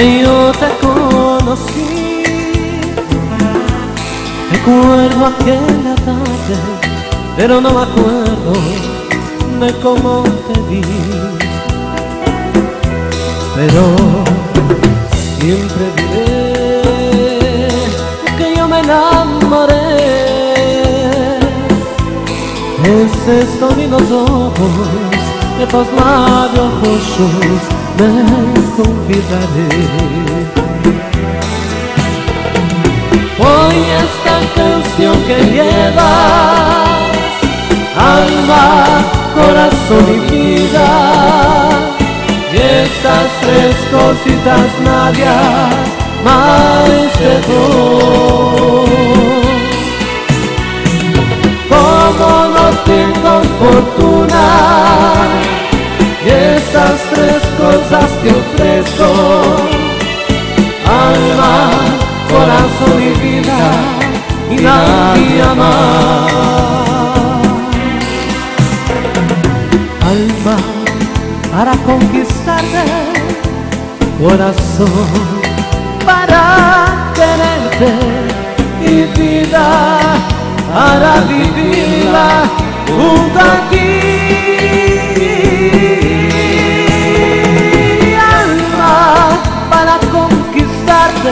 que yo te conocí. Recuerdo aquella tarde, pero no me acuerdo de cómo te vi. Pero siempre diré que yo me enamoré. Es esto ni los ojos de tus labios rosos me confidaré. Hoy esta canción que llevas, alma, corazón y vida, y estas tres cositas nadie más te doy. Como no tengo fortuna, y estas tres cosas te ofrezco, alma, corazón y vida, y nadie más. Alma para conquistarte, corazón para quererte, y vida para vivirla junto a ti. Alma para conquistarte,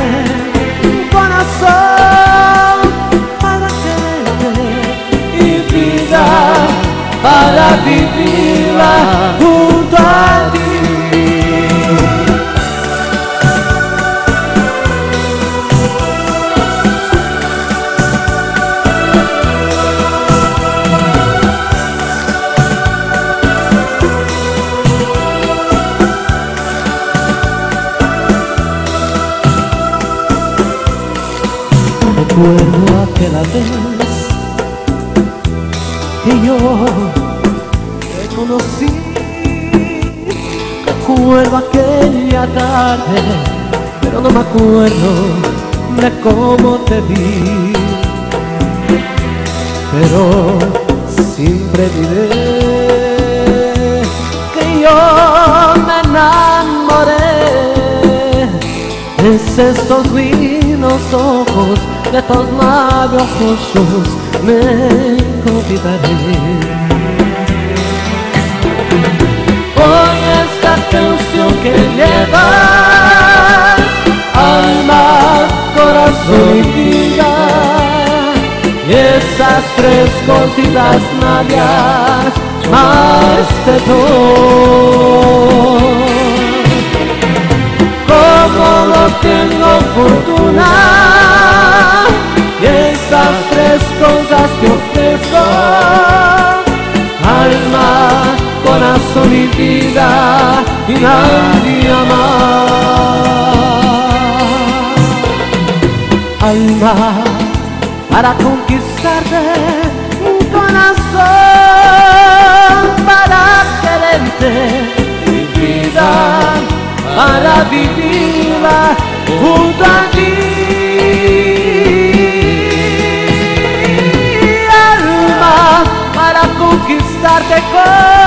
corazón para quererte, y vida para vivirla junto a ti. Recuerdo aquella vez que yo te conocí. Recuerdo aquella tarde, pero no me acuerdo de cómo te vi. Pero siempre diré que yo me enamoré. Es estos lindos ojos de tus labios rosos me confidaré. Hoy esta canción que llevas, alma, corazón y vida, y esas tres cositas nadie más te doy. Como no tengo fortuna, y estas tres cosas te ofrezco, alma, corazón y vida, y nadie más. Alma para conquistarte, corazón para quererte, y vida para vivirla junto a ti. Alma para conquistarte,